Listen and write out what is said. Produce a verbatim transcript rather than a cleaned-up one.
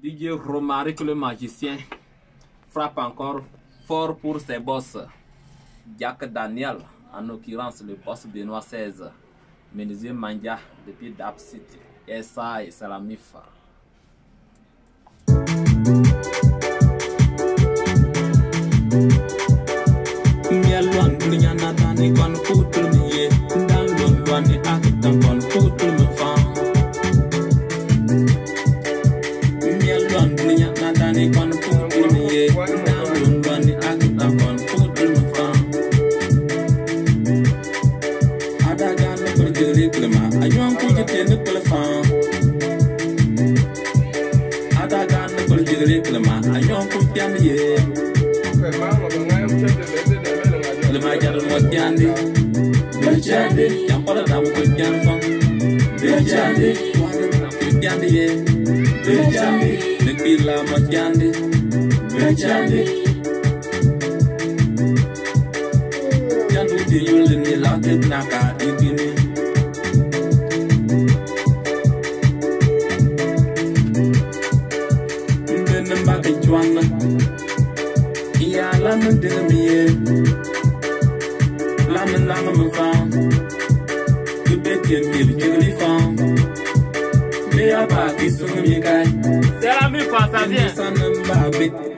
D J Romaric le magicien frappe encore fort pour ses boss. Jack Daniel, en l'occurrence le boss Benoît seize. Menuisier Mandia depuis Dap City. S A et c'est la M I F. C'est la M I F, ça vient.